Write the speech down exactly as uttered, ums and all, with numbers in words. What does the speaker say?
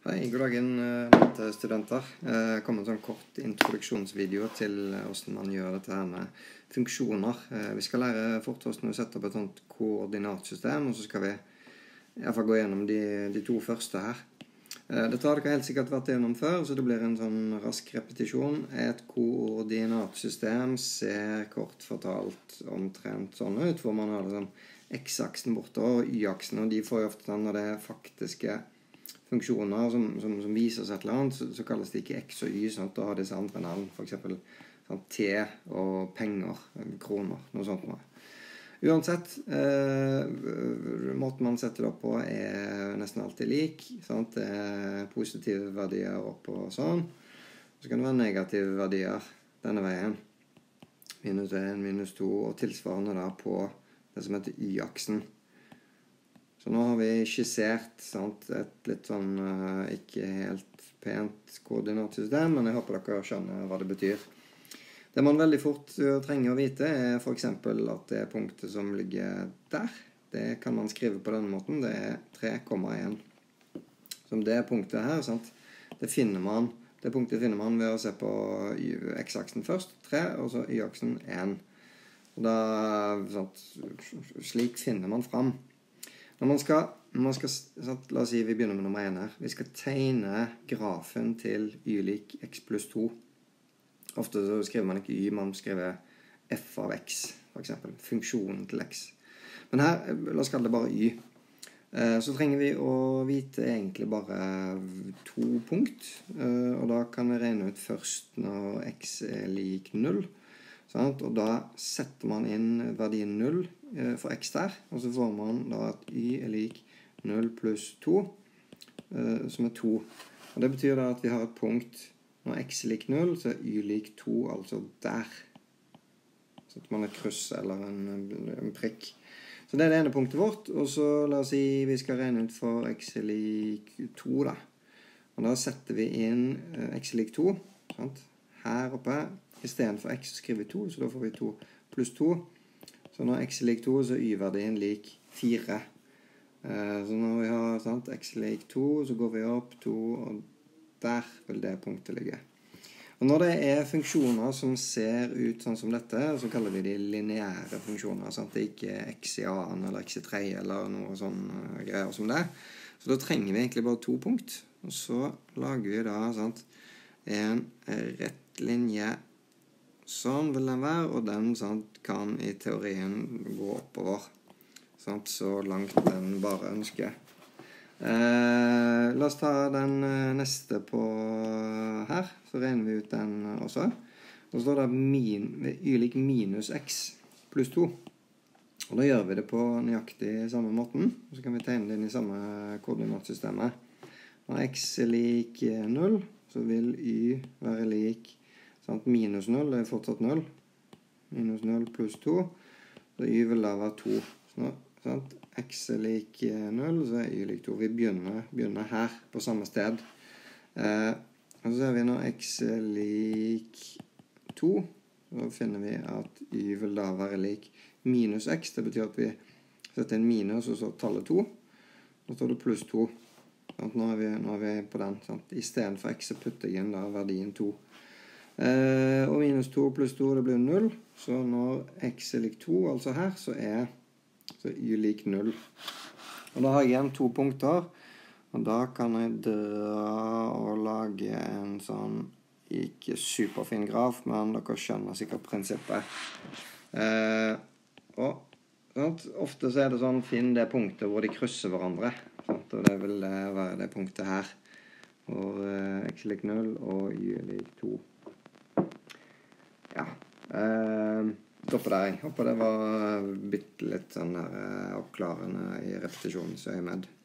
Hei, god dagen mattestudenter. Det kommer en sånn kort introduksjonsvideo til hvordan man gjør dette her med funksjoner. Vi skal lære fort hvordan vi setter opp et sånt koordinatsystem, og så skal vi i hvert fall gå gjennom de, de to første her. Dette har dere helt sikkert vært gjennom før, så det blir en sånn rask repetisjon. Et koordinatsystem ser kort fortalt omtrent sånn ut, hvor man har sånn x-aksen borte og y-aksen, og de får jo ofte sånn når det er faktiske funksjoner som, som, som viser seg et eller annet, så, så kalles det ikke x og y, sånn at da har disse andre navn, for eksempel sånn, t og penger, kroner, noe sånt noe. Uansett, eh, måten man setter det opp på er nesten alltid lik, sant? Det er positive verdier opp og sånn, så kan det være negative verdier denne veien, minus en, minus to, og tilsvarende da på det som heter y-aksen. Så nå har vi skissert sant, et litt sånn uh, ikke helt pent koordinatsystem, men jeg håper dere skjønner hva det betyr. Det man veldig fort uh, trenger å vite er for eksempel at det punktet som ligger der, det kan man skrive på denne måten, det er tre komma en. Som det punktet her, sant, det finner man, det punktet finner man ved å se på x-aksen først, tre, og så y-aksen en. Og da, sant, slik finner man fram. Når man skal, når man skal sant, la oss si vi begynner med nummer en her. Vi skal tegne grafen til y lik x pluss to. Ofte så skriver man ikke y, man skriver f av x, for eksempel. Funksjonen til x. Men her, la oss kalle det bare y. Så trenger vi å vite egentlig bare to punkt. Og da kan vi regne ut først når x er lik null. Og da setter man inn verdien null for x der, og så får man da at y er lik null pluss to, som er to. Og det betyr da at vi har et punkt, når x er lik null, så er y lik to, altså der. Så at man har et kryss eller en, en prikk. Så det er det ene punktet vårt, og så la oss si vi skal regne ut for x er lik to da. Og da setter vi inn x er lik to, sant? Her oppe. I stedet for x så skriver vi to, så da får vi to pluss to. Så når x er lik to, så er y-verdien lik fire. Så når vi har sant, x er lik to, så går vi opp to, og der vil det punktet ligge. Og når det er funksjoner som ser ut sånn som dette, så kaller vi de lineære funksjoner. Sant? Det er ikke x i annen, eller x i tredje, eller noe sånn greier som det. Så da trenger vi egentlig bare to punkt. Og så lager vi da sant, en rett linje. Sånn vil den være, og den sant, kan i teorien gå oppover. Sant, så langt den bare ønsker. Eh, la oss ta den neste på her, så regner vi ut den også. Og så står det min, y lik minus x pluss to. Og da gjør vi det på nøyaktig samme måten. Og så kan vi tegne det inn i samme koordinatsystemet. Når x er lik null, så vil y være lik sant? Minus null er fortsatt null. Minus null pluss to. Så y vil da være to. Så nå, sant? X er lik null, så er y lik to. Vi begynner, begynner her på samme sted. Eh, og så ser vi når x er lik to, så finner vi at y vil da være lik minus x. Det betyr at vi setter en minus, og så tallet to. Nå står det pluss to. Sant? Nå er vi, nå er vi på den. Sant? I stedet for x så putter jeg inn da verdien to. Eh, og minus to pluss to, det blir null. Så når x er lik to, altså her, så er så y lik null. Og da har jeg igjen to punkter. Og da kan jeg dra og lage en sånn, ikke superfin graf, men dere skjønner sikkert prinsippet. Eh, og sant? Ofte så er det sånn, finn det punktet hvor de krysser hverandre. Sant? Og det vil være det punktet her. Hvor eh, x er lik null og y er lik to. Ja, eh, stopper der. Jeg håper det var bitte litt sånn her, oppklarende i repetisjonens øyemed.